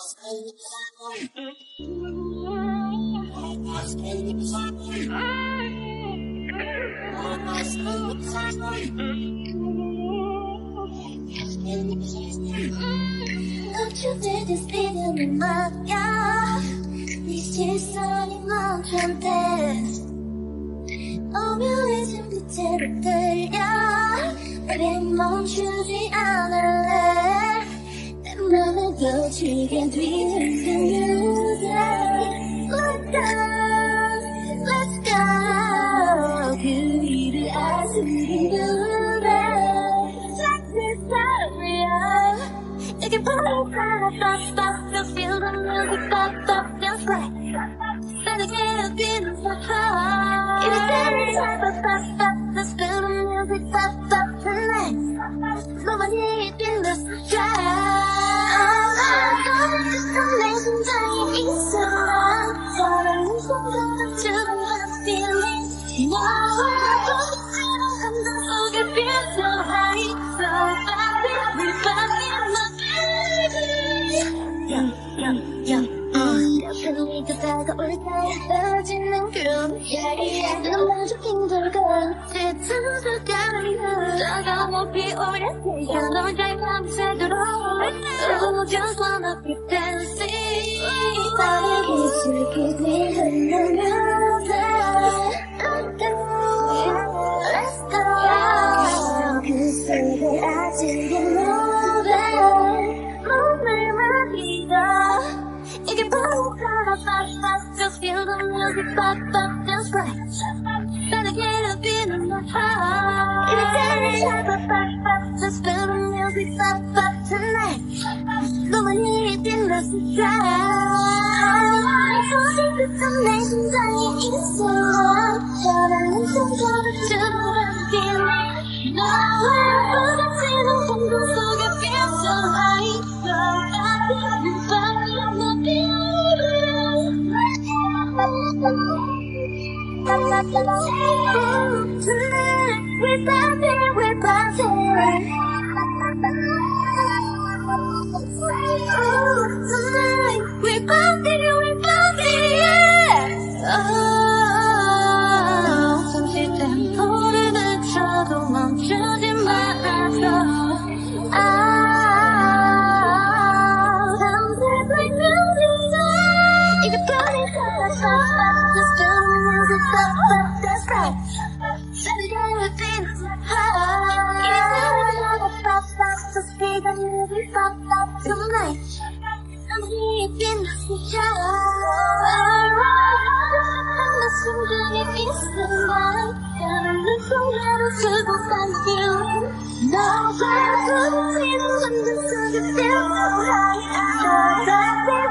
노출될 때 스피드는 막야 네 시선이 멈춘대 오묘해진 빛으로 끌려 우리 멈추지 않을래 내 맘을 거치게 뒤흔든 music Let's go, let's go 그 위를 아스린 노래 Like this area 이게 바로 Pop, pop, just feel the music Pop, pop, just right 빠르게 뛰는 heart 이리 때려 Pop, pop, pop, just feel the music Pop, pop, tonight 너만이 뛰는 sky 내 심장이 있어 사랑은 손가락 주는 feeling 너와 부딪히는 감정 속에 feel so high So happy we back in my 옆에는 네가 다가올 때 떨어지는 그 넌 아주 힘들고 짙은 색깔이야 차가워 피어오래 내가 널 잘 밤새도록 Oh just wanna be dancing 빠르게 슬기게 흐르는 Let's go 그 속에 아직은 노래 몸을 맡기다 이게 바로 Pop, just feel the music Pop, pop, just right 빠르게 뛰는 my heart 이리 때려 Pop, just feel the music Pop, pop, tonight 너만이 뛰는 sky 소리 끝은 내 심장이 있어 사랑은 손가락 주는 feeling 너와 부딪히는 공간 속에 feel so high So happy we back in my building Tonight we're dancing, we're dancing Tonight we're dancing, yeah 잠시 템포를 늦춰도 멈추지 말아줘 Sounds like music 이게 빨리 살아서 Just feel the music Pop, pop, that's right 빠르게 뛰는 heart 이리 때려 Pop, pop, just feel the music Pop, pop, tonight 너만이 뛰는 내 심장이 있은 날 가는 손으로 쓰고 간 feeling 너와 부딪히는 감정 속에 feel so high So happy